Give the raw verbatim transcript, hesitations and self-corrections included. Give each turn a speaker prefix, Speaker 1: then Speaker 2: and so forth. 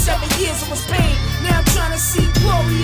Speaker 1: seven years it was pain. Now I'm trying to see glory